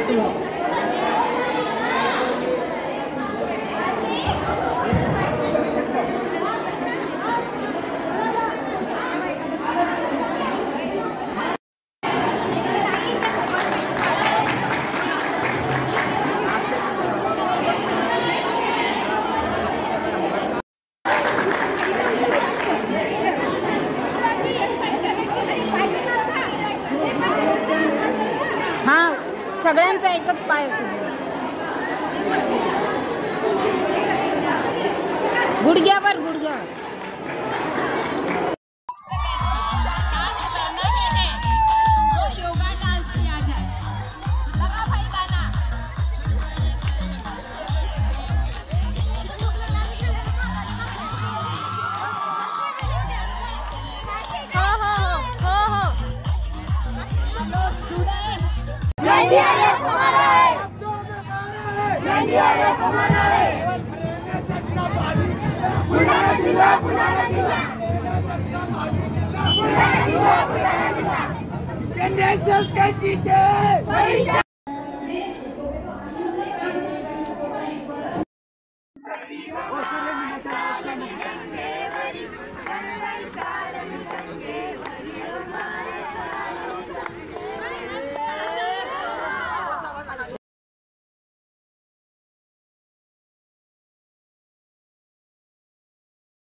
हाँ, सगळ्यांचा एकच पाय असू दे. गुडघ्यावर गुडघ्यावर. एनडीआरएफ हमारा है, एनडीआरएफ हमारा है. बुलढाणा जिल्हा, बुलढाणा जिल्हा, बुलढाणा जिल्हा, बुलढाणा जिल्हा. एनडीआरएफ काय जीते,